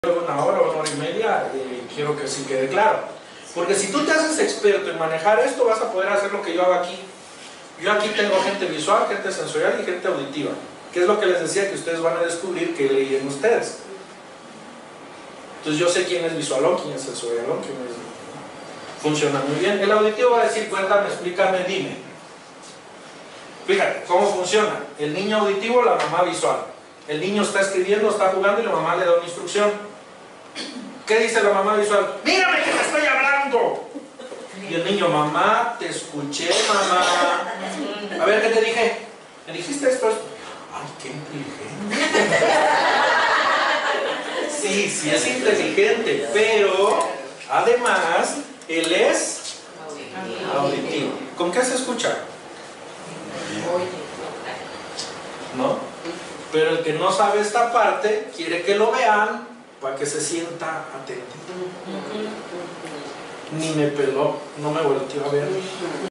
Una hora y media, quiero que sí quede claro. Porque si tú te haces experto en manejar esto, vas a poder hacer lo que yo hago aquí. Yo aquí tengo gente visual, gente sensorial y gente auditiva. Que es lo que les decía que ustedes van a descubrir que leí en ustedes. Entonces yo sé quién es visualón, quién es sensorialón, quién es... Funciona muy bien. El auditivo va a decir, cuéntame, explícame, dime. Fíjate, ¿cómo funciona? El niño auditivo, la mamá visual. El niño está escribiendo, está jugando y la mamá le da una instrucción. ¿Qué dice la mamá visual? ¡Mírame que te estoy hablando! Y el niño, mamá, te escuché, mamá. A ver, ¿qué te dije? ¿Me dijiste esto? ¡Ay, qué inteligente! Sí, es inteligente, pero además, él es auditivo. ¿Con qué se escucha? ¿No? Pero el que no sabe esta parte, quiere que lo vean para que se sienta atento. Ni me peló, no me volteó a ver.